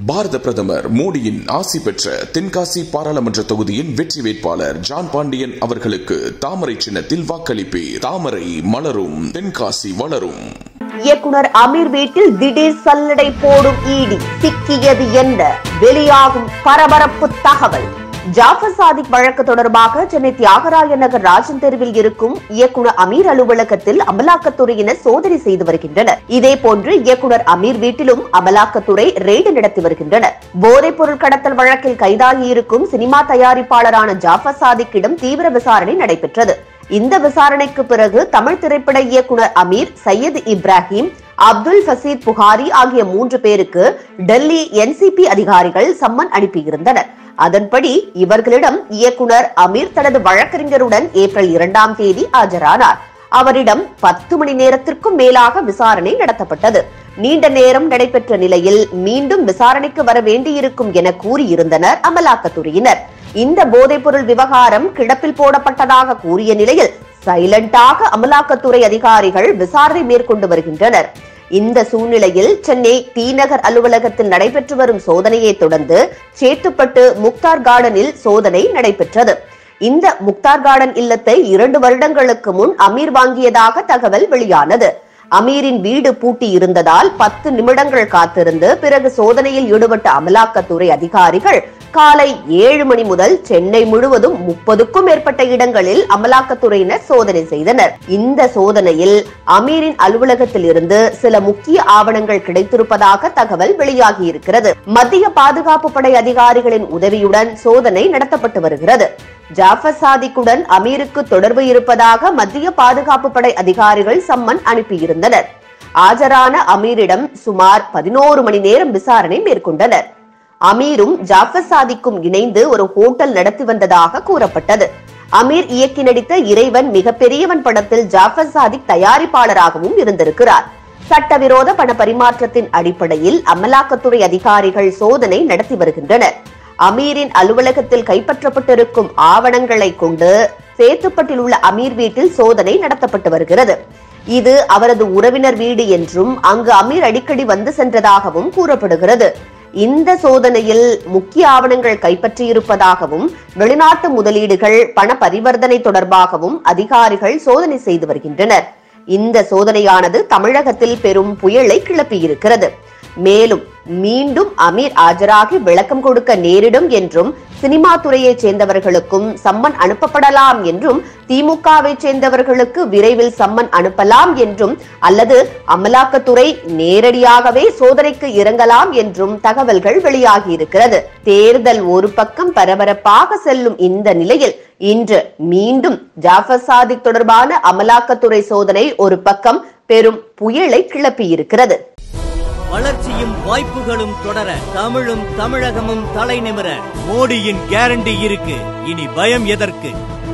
பாரத பிரதமர் மோடியின் ஆசி பெற்ற தென்காசி பாராளுமன்ற தொகுதியின் வெற்றி வேட்பாளர் ஜான் பாண்டியன் அவர்களுக்கு தாமரை சின்னத்தில் வாக்களிப்பீர். தாமரை மலரும், தென்காசி வளரும். இயக்குனர் அமீர் வீட்டில் திடீர் சல்லடை போடும் ஈடி, சிக்கியது என்ன? வெளியாகும் பரபரப்பு தகவல். ஜாஃபர் சாதிக் வழக்கு தொடர்பாக சென்னை தியாகராய நகர் ராஜன் தெருவில் இருக்கும் இயக்குனர் அமீர் அலுவலகத்தில் அமலாக்கத்துறையினர் சோதனை செய்து வருகின்றனர். இதேபோன்று இயக்குனர் அமீர் வீட்டிலும் அமலாக்கத்துறை ரெய்டு நடத்தி வருகின்றனர். போதைப் பொருள் கடத்தல் வழக்கில் கைதாகியிருக்கும் சினிமா தயாரிப்பாளரான ஜாஃபர் சாதிக்கிடம் தீவிர விசாரணை நடைபெற்றது. இந்த விசாரணைக்கு பிறகு தமிழ் திரைப்பட இயக்குனர் அமீர், சையத் இப்ராஹிம், அப்துல் ஃபசீத் புகாரி ஆகிய 3 பேருக்கு டெல்லி NCP அதிகாரிகள் சம்மன் அனுப்பியிருந்தனர். அதன்படி இவர்களிடம் இயக்குனர் அமீர் தனது வழக்கறிஞருடன் ஏப்ரல் 2ஆம் தேதி ஆஜரானார். அவரிடம் 10 மணி நேரத்திற்கும் மேலாக விசாரணை நடத்தப்பட்டது. நீண்ட நேரம் நடைபெற்ற நிலையில் மீண்டும் விசாரணைக்கு வர வேண்டியிருக்கும் என கூறியிருந்தனர் அமலாக்கத்துறையினர். இந்த போதைப்பொருள் விவகாரம் கிடப்பில் போடப்பட்டதாக கூறிய நிலையில் சைலண்டாக அமலாக்கத்துறை அதிகாரிகள் விசாரணை மேற்கொண்டு வருகின்றனர். இந்த சூழ்நிலையில் சென்னை டி-நகர் அலுவலகத்தில் நடைபெற்று வரும் சோதனையை தொடர்ந்து சேத்துப்பட்டு முக்தார் கார்டனில் சோதனை நடைபெற்றது. இந்த முக்தார் கார்டன் இல்லத்தை 2 வருடங்களுக்கு முன் அமீர் வாங்கியதாக தகவல் வெளியானது. அமீரின் வீடு பூட்டி இருந்ததால் 10 நிமிடங்கள் காத்திருந்து பிறகு சோதனையில் ஈடுபட்ட அமலாக்கத்துறை அதிகாரிகள் காலை 7 மணி முதல் சென்னை முழுவதும் 30க்கும் மேற்பட்ட இடங்களில் அமலாக்கத்துறையினர் சோதனை செய்தனர். இந்த சோதனையில் அமீரின் அலுவலகத்தில் இருந்து சில முக்கிய ஆவணங்கள் கிடைத்திருப்பதாக தகவல் வெளியாகி இருக்கிறது. மத்திய பாதுகாப்பு படை அதிகாரிகளின் உதவியுடன் சோதனை நடத்தப்பட்டு வருகிறது. ஜாஃபர் சாதிக்குடன் அமீருக்கு தொடர்பு இருப்பதாக மத்திய பாதுகாப்பு படை அதிகாரிகள் சம்மன் அனுப்பியிருந்தனர். ஆஜரான அமீரிடம் சுமார் 11 மணி நேரம் விசாரணை மேற்கொண்டனர். அமீரும் ஜாஃபர் சாதிக்கும் இணைந்து ஒரு ஹோட்டல் நடத்தி வந்ததாக கூறப்பட்டது. அமீர் இயக்கி நடித்த இறைவன் மிகப்பெரியவன் படத்தில் ஜாஃபர் சாதிக் தயாரிப்பாளராகவும் இருந்திருக்கிறார். சட்டவிரோத பண பரிமாற்றத்தின் அடிப்படையில் அமலாக்கத்துறை அதிகாரிகள் சோதனை நடத்தி வருகின்றனர். அமீரின் அலுவலகத்தில் கைப்பற்றப்பட்டிருக்கும் ஆவணங்களை கொண்டு சேத்துப்பட்டில் உள்ள அமீர் வீட்டில் சோதனை நடத்தப்பட்டு வருகிறது. இது அவரது உறவினர் வீடு என்றும் அங்கு அமீர் அடிக்கடி வந்து சென்றதாகவும் கூறப்படுகிறது. இந்த சோதனையில் முக்கிய ஆவணங்கள் கைப்பற்றியிருப்பதாகவும் வெளிநாட்டு முதலீடுகள், பண பரிவர்த்தனை தொடர்பாகவும் அதிகாரிகள் சோதனை செய்து வருகின்றனர். இந்த சோதனையானது தமிழகத்தில் பெரும் புயலை கிளப்பியிருக்கிறது. மேலும் மீண்டும் அமீர் ஆஜராகி விளக்கம் கொடுக்க நேரிடும் என்றும், சினிமா துறையைச் சேர்ந்தவர்களுக்கும் சம்மன் அனுப்பப்படலாம் என்றும், திமுகவை சேர்ந்தவர்களுக்கு விரைவில் சம்மன் அனுப்பலாம் என்றும், அல்லது அமலாக்கத்துறை நேரடியாகவே சோதனைக்கு இறங்கலாம் என்றும் தகவல்கள் வெளியாகி இருக்கிறது. தேர்தல் ஒரு பக்கம் பரபரப்பாக செல்லும் இந்த நிலையில் இன்று மீண்டும் ஜாஃபர் சாதிக் தொடர்பான அமலாக்கத்துறை சோதனை ஒரு பக்கம் பெரும் புயலை கிளப்பியிருக்கிறது. வளர்ச்சியும் வாய்ப்புகளும் தொடர, தமிழும் தமிழகமும் தலை நிமிர மோடியின் கேரண்டி இருக்கு. இனி பயம் எதற்கு?